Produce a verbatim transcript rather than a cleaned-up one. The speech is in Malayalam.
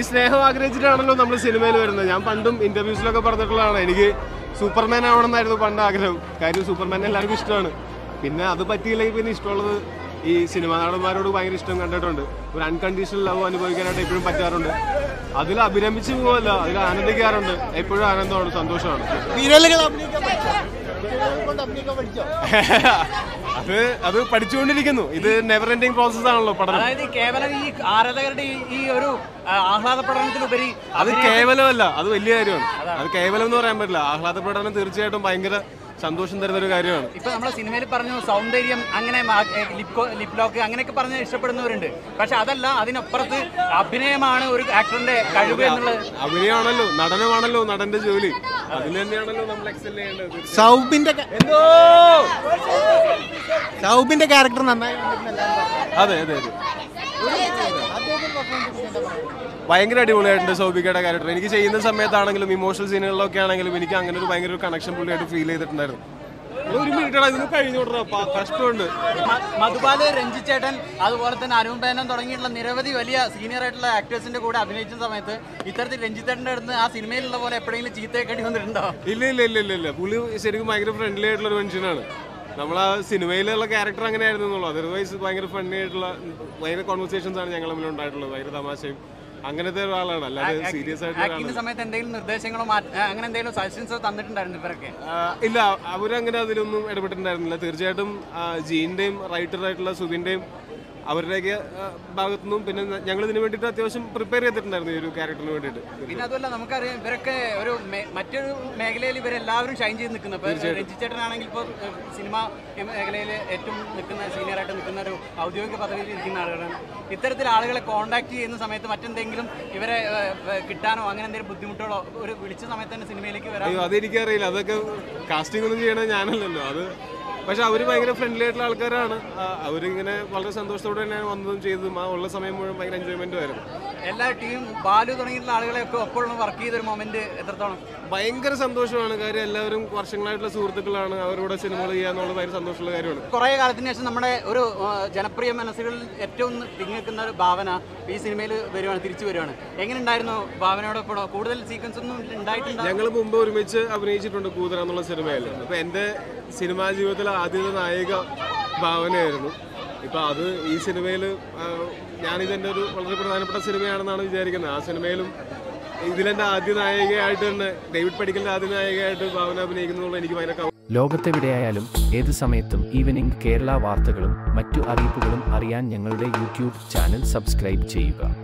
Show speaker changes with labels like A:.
A: സ്നേഹം ആഗ്രഹിച്ചിട്ടാണല്ലോ നമ്മൾ സിനിമയിൽ വരുന്നത്. ഞാൻ പണ്ടും ഇന്റർവ്യൂസിലൊക്കെ പറഞ്ഞിട്ടുള്ളതാണ്, എനിക്ക് സൂപ്പർമാൻ ആവണമെന്നായിരുന്നു പണ്ട് ആഗ്രഹം. കാര്യം സൂപ്പർമാൻ എല്ലാവർക്കും ഇഷ്ടമാണ്. പിന്നെ അത് പറ്റിയില്ലെങ്കിൽ പിന്നെ ഇഷ്ടമുള്ളത് ഈ സിനിമാ നടന്മാരോട് ഭയങ്കര ഇഷ്ടം കണ്ടിട്ടുണ്ട്. ഒരു അൺകണ്ടീഷണൽ ലവ് അനുഭവിക്കാനായിട്ട് എപ്പോഴും പറ്റാറുണ്ട്. അതിൽ അഭിനമിച്ച് പോവല്ല, അതിൽ ആനന്ദിക്കാറുണ്ട്. എപ്പോഴും ആനന്ദമാണ്, സന്തോഷമാണ്. അത് അത് പഠിച്ചുകൊണ്ടിരിക്കുന്നു. ഇത് നെവർ എൻഡിങ് പ്രോസസ് ആണല്ലോ പഠനം.
B: അതായത് കേവലം ഈ ആരാധകരുടെ ഈ ഒരു ആഹ്ലാദ പ്രകടനത്തിലുപരി
A: അത് കേവലമല്ല, അത് വലിയ കാര്യമാണ്. അത് കേവലം എന്ന് പറയാൻ പറ്റില്ല. ആഹ്ലാദ പ്രകടനം തീർച്ചയായിട്ടും ഭയങ്കര സന്തോഷം തരുന്ന ഒരു കാര്യമാണ്.
B: ഇപ്പൊ നമ്മളെ സിനിമയിൽ പറഞ്ഞു സൗന്ദര്യം, അങ്ങനെ ലിപ് ലോക്ക് അങ്ങനെയൊക്കെ പറഞ്ഞ് ഇഷ്ടപ്പെടുന്നവരുണ്ട്. പക്ഷെ അതല്ല, അതിനപ്പുറത്ത് അഭിനയമാണ് ഒരു ആക്ടറിന്റെ കഴിവ് എന്നുള്ളത്.
A: അഭിനയമാണല്ലോ, നടനമാണല്ലോ നടന്റെ ജോലി. അതിന് തന്നെയാണല്ലോ നമ്മൾ എക്സൽ ചെയ്യേണ്ടത്.
C: സൗബിന്റെ എന്തോ സൗബിന്റെ ക്യാരക്ടർ നന്നായി.
A: അതെ അതെ അതെ ഭയങ്കര അടിപൊളിയായിട്ടുണ്ട് സൗബികയുടെ ക്യാരക്ടർ. എനിക്ക് ചെയ്യുന്ന സമയത്താണെങ്കിലും ഇമോഷണൽ സീനുകളിലൊക്കെ ആണെങ്കിലും എനിക്ക് അങ്ങനെ ഒരു ഭയങ്കര ഒരു കണക്ഷൻ പുള്ളിയായിട്ട് ഫീൽ ചെയ്തിട്ടുണ്ടായിരുന്നു. ഒരു മിനിറ്റാണ് ഇതിന് കഴിഞ്ഞോട്ടാ, കഷ്ടമുണ്ട്.
B: മധുപാല്, രഞ്ജിച്ചേട്ടൻ, അതുപോലെ തന്നെ അരുൺ മേനോൻ തുടങ്ങിയിട്ടുള്ള നിരവധി വലിയ സീനിയർ ആയിട്ടുള്ള ആക്ടേഴ്സിന്റെ കൂടെ അഭിനയിച്ച സമയത്ത് ഇത്തരത്തിൽ രഞ്ജിച്ചേട്ടന്റെ അടുത്ത് ആ സിനിമയിലുള്ള പോലെ എപ്പോഴെങ്കിലും ചീത്തയൊക്കെ വന്നിട്ടുണ്ടോ?
A: ഇല്ല ഇല്ല ഇല്ല ഇല്ല ഇല്ല പുള്ളി ശരിക്കും ഭയങ്കര ഫ്രണ്ട്ലി ആയിട്ടുള്ള ഒരു മനുഷ്യനാണ്. നമ്മൾ ആ സിനിമയിലുള്ള ക്യാരക്ടർ അങ്ങനെ ആയിരുന്നു എന്നുള്ളൂ. അതർവൈസ് ഭയങ്കര ഫണ്ണി ആയിട്ടുള്ള ഭയങ്കര കോൺവെർസേഷൻസ് ആണ് ഞങ്ങൾ തമ്മിൽ ഉണ്ടായിട്ടുള്ളത്. ഭയങ്കര തമാശയും അങ്ങനത്തെ ഒരാളാണ്. അല്ലാതെ സീരിയസ് ആയിട്ട്
B: സമയത്ത് എന്തെങ്കിലും നിർദ്ദേശങ്ങളോ അങ്ങനെ എന്തെങ്കിലും സജഷൻസോ തന്നിട്ടുണ്ടായിരുന്നു ഇവരൊക്കെ?
A: ഇല്ല, അവരങ്ങനെ അതിലൊന്നും ഇടപെട്ടിട്ടുണ്ടായിരുന്നില്ല. തീർച്ചയായിട്ടും ജീന്റെയും റൈറ്ററായിട്ടുള്ള സുബിന്റെയും അവരുടെയൊക്കെ ഭാഗത്തുനിന്നും പിന്നെ ഞങ്ങൾ ഇതിന് വേണ്ടിയിട്ട് അത്യാവശ്യം പ്രിപ്പയർ ചെയ്തിട്ടുണ്ടായിരുന്നു ഈ ഒരു ക്യാരക്ടറിന് വേണ്ടിയിട്ട്.
B: പിന്നെ അതുമല്ല നമുക്കറിയാം ഇവരൊക്കെ ഒരു മറ്റൊരു മേഖലയിൽ ഇവരെല്ലാവരും ഷൈൻ ചെയ്ത് നിൽക്കുന്നു. ഇപ്പോൾ രഞ്ജിച്ചേട്ടനാണെങ്കിൽ ഇപ്പോൾ സിനിമ മേഖലയിൽ ഏറ്റവും നിൽക്കുന്ന സീനിയറായിട്ട് നിൽക്കുന്ന ഒരു ഔദ്യോഗിക പദവിയിൽ ഇരിക്കുന്ന ആളുകളാണ്. ഇത്തരത്തിൽ ആളുകളെ കോൺടാക്ട് ചെയ്യുന്ന സമയത്ത് മറ്റെന്തെങ്കിലും ഇവരെ കിട്ടാനോ അങ്ങനെ എന്തെങ്കിലും ബുദ്ധിമുട്ടുകളോ ഒരു വിളിച്ച സമയത്ത് തന്നെ സിനിമയിലേക്ക് വരാം?
A: അയ്യോ, അതെനിക്കറിയില്ല. അതൊക്കെ കാസ്റ്റിംഗ് ഒന്നും ചെയ്യണത് ഞാനല്ലല്ലോ. അത് പക്ഷെ അവർ ഭയങ്കര ഫ്രണ്ട്ലി ആയിട്ടുള്ള ആൾക്കാരാണ്. അവരിങ്ങനെ വളരെ സന്തോഷത്തോടെ തന്നെയാണ് വന്നതും ചെയ്തതും. ആ ഉള്ള സമയം മുഴുവൻ ഭയങ്കര എൻജോയ്മെന്റും ആയിരുന്നു.
B: എല്ലാ ടീം ബാലു തുടങ്ങിയിട്ടുള്ള ആളുകളെയൊക്കെ ഒപ്പോഴും വർക്ക് ചെയ്തൊരു മൊമെന്റ് എത്രത്തോളം?
A: ഭയങ്കര സന്തോഷമാണ്. കാര്യം എല്ലാവരും വർഷങ്ങളായിട്ടുള്ള സുഹൃത്തുക്കളാണ്. അവരോട് സിനിമകൾ ചെയ്യാന്നുള്ളത് ഭയങ്കര സന്തോഷമുള്ള കാര്യമാണ്.
B: കുറേ കാലത്തിന് ശേഷം നമ്മുടെ ഒരു ജനപ്രിയ മനസ്സുകളിൽ ഏറ്റവും തിങ്ങി നിൽക്കുന്ന ഒരു ഭാവന ഈ സിനിമയിൽ വരുവാണ്, തിരിച്ചു വരുവാണ്. എങ്ങനെ ഉണ്ടായിരുന്നു ഭാവനയോടൊപ്പം? കൂടുതൽ സീക്വൻസ് ഒന്നും ഉണ്ടായിട്ടുണ്ട്?
A: ഞങ്ങൾ മുമ്പ് ഒരുമിച്ച് അഭിനയിച്ചിട്ടുണ്ട് കൂതറ എന്നുള്ള സിനിമയിൽ. അപ്പൊ എന്റെ സിനിമാ ജീവിതത്തിലെ ആദ്യത്തെ നായിക ഭാവനയായിരുന്നു. ഇപ്പൊ അത് ഈ സിനിമയിൽ ഞാനിതെന്റെ ഒരു വളരെ പ്രധാനപ്പെട്ട സിനിമയാണെന്നാണ് വിചാരിക്കുന്നത്. ആ സിനിമയിലും ഇതിലെന്റെ ആദ്യ നായികയായിട്ട് തന്നെ ഡേവിഡ് പടിക്കലിന്റെ ആദ്യ നായികയായിട്ട് ഭാവന അഭിനയിക്കുന്നതുകൊണ്ട് എനിക്ക് ഭയങ്കര.
D: ലോകത്തെവിടെയായാലും ഏത് സമയത്തും ഈവനിംഗ് കേരള വാർത്തകളും മറ്റു അറിയിപ്പുകളും അറിയാൻ ഞങ്ങളുടെ യൂട്യൂബ് ചാനൽ സബ്സ്ക്രൈബ് ചെയ്യുക.